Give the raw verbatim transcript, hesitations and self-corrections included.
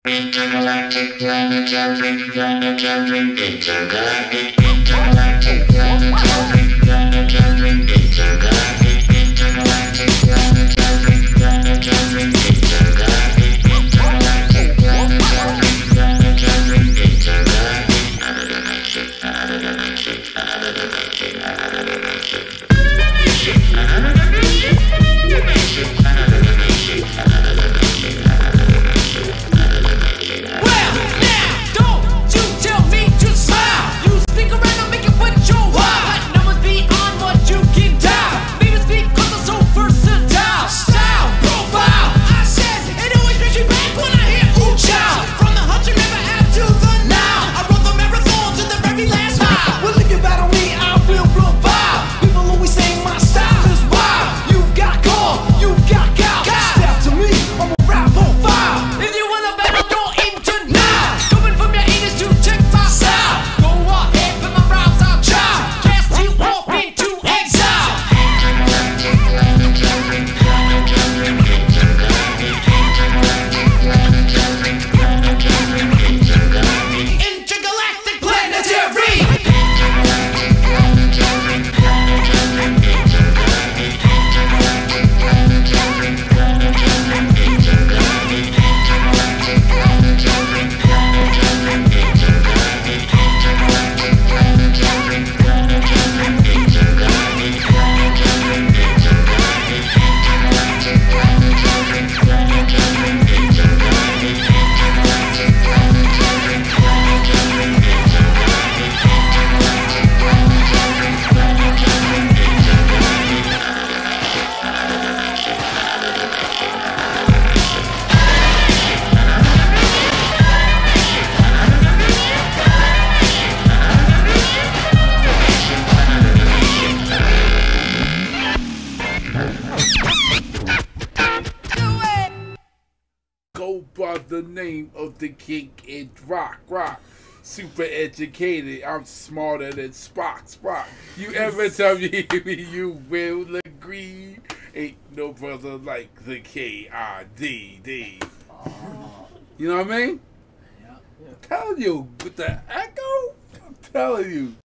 Intergalactic, planetary, planetary, intergalactic, intergalactic, planetary, planetary, intergalactic, intergalactic, planetary, planetary, intergalactic, intergalactic, planetary, planetary, intergalactic, another dimension, another dimension, another dimension, another dimension, dimension, another dimension, dimension, another dimension, another dimension, another dimension. Well, now, don't you tell me to smile. You speak around and make it what you want. But numbers beyond what you can dial. Maybe speak cause I'm so versatile. Style, profile, I said, it always makes me back when I hear ooh child. From the hunter never have to the now. I run the marathon to the very last mile. Well, if you battle me, I will revile. People always say my style is wild. You've got core, you've got gal. Step to me, I'm a rap profile. If you wanna battle, go into now. Coming from your anus to check my style. Go ahead, put my rhymes out, child. Cast you off into exile. Intergalactic, planetary, planetary, intergalactic, intergalactic, planetary, planetary, intergalactic, Intergalactic planetary. intergalactic, planetary, planetary, intergalactic, intergalactic, planetary, planetary, intergalactic, intergalactic, planetary, planetary, intergalactic, intergalactic, planetary, planetary, intergalactic, planetary, intergalactic, intergalactic, planetary, planetary, intergalactic, intergalactic, planetary, planetary, intergalactic, intergalactic, planetary, planetary, intergalactic, another dimension, another dimension, another dimension, another Go by the name of the king in rock, rock. Super educated, I'm smarter than Spock, Spock. You ever tell me you will agree? Ain't no brother like the K I D D. You know what I mean? I'm telling you, with the echo, I'm telling you.